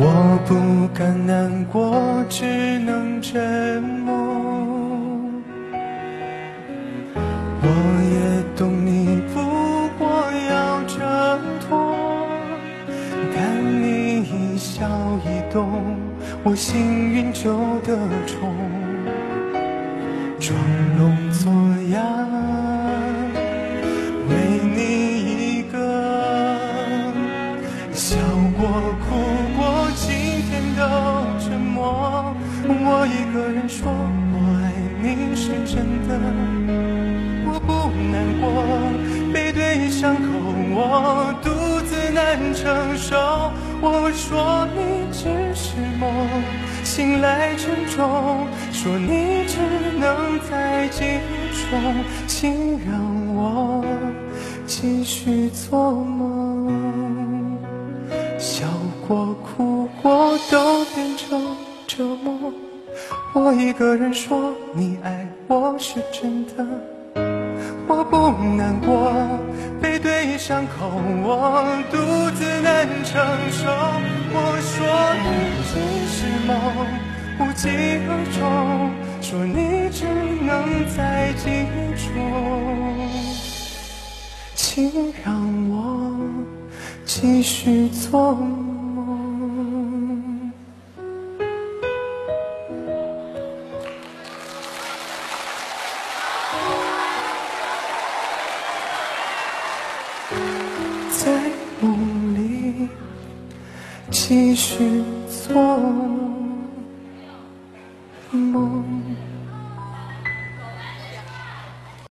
我不敢难过，只能沉默。我也懂你不过要挣脱，看你一笑一动，我幸运就得宠。装聋作哑，为你一个笑过哭过，今天都沉默。我一个人说我爱你是真的，我不难过，背对伤口我独自难承受。我说你只是梦，醒来沉重，说你只能在记忆中，请让我继续做梦。笑过哭过都变成折磨，我一个人说你爱我是真的，我不难过，背对伤口我独自难承受。我说你只是梦，无疾而终，说你只能在记忆中，请让我继续做梦。在梦里继续做梦。